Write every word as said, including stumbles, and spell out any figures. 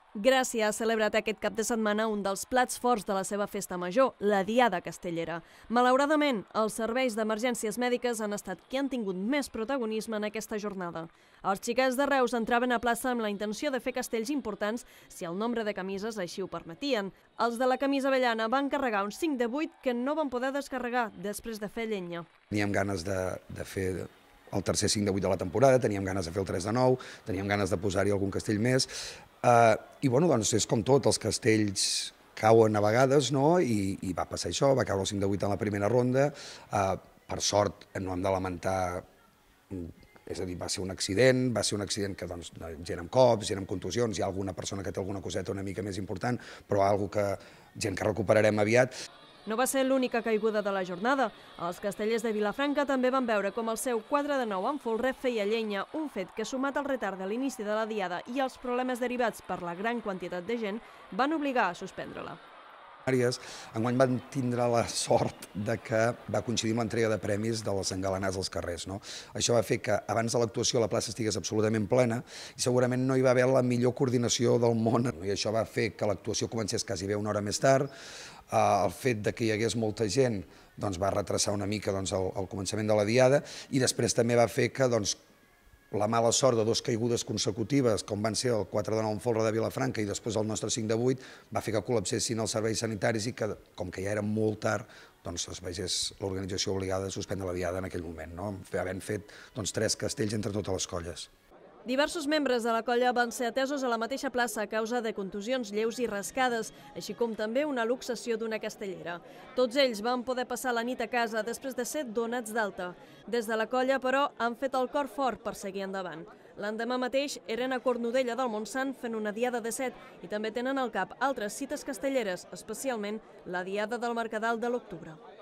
Gràcia ha celebrat aquest cap de setmana un dels plats forts de la seva festa major, la Diada Castellera. Malauradament, els serveis d'emergències mèdiques han estat qui han tingut més protagonisme en aquesta jornada. Els xiquets de Reus entraven a plaça amb la intenció de fer castells importants si el nombre de camises així ho permetien. Els de la camisa avellana van carregar uns cinc de vuit que no van poder descarregar després de fer llenya. Teníem ganes de, de fer el tercer cinc de vuit de la temporada, teníem ganes de fer el tres de nou, teníem ganes de posar-hi algun castell més. Uh, I bueno, doncs és com tot, els castells cauen a vegades, no? I, i va passar això, va caure el cinc de vuit en la primera ronda. Uh, per sort no hem de lamentar, és a dir, va ser un accident, va ser un accident que doncs, gent amb cops, gent amb contusions, hi ha alguna persona que té alguna coseta una mica més important, però algo que, gent que recuperarem aviat. No va ser l'única caiguda de la jornada. Els castellers de Vilafranca també van veure com el seu quatre de nou en folre feia llenya, un fet que, sumat al retard de l'inici de la Diada i els problemes derivats per la gran quantitat de gent, van obligar a suspendre-la. Enguany van tindre la sort de que va coincidir amb l'entrega de premis de les engalanats als carrers. No? Això va fer que abans de l'actuació la plaça estigués absolutament plena i segurament no hi va haver la millor coordinació del món. I això va fer que l'actuació comencés quasi bé una hora més tard. El fet de que hi hagués molta gent doncs, va retrasar una mica doncs, el, el començament de la Diada i després també va fer que doncs, la mala sort de dues caigudes consecutives, com van ser el quatre de nou en folre de Vilafranca i després el nostre cinc de vuit, va fer que col·lapsessin els serveis sanitaris i que, com que ja era molt tard, doncs es veiés l'organització obligada a suspendre la Diada en aquell moment, no? Havent fet doncs, tres castells entre totes les colles. Diversos membres de la colla van ser atesos a la mateixa plaça a causa de contusions lleus i rascades, així com també una luxació d'una castellera. Tots ells van poder passar la nit a casa després de ser donats d'alta. Des de la colla, però, han fet el cor fort per seguir endavant. L'endemà mateix eren a Cornudella del Montsant fent una diada de set i també tenen al cap altres cites castelleres, especialment la Diada del Mercadal de l'octubre.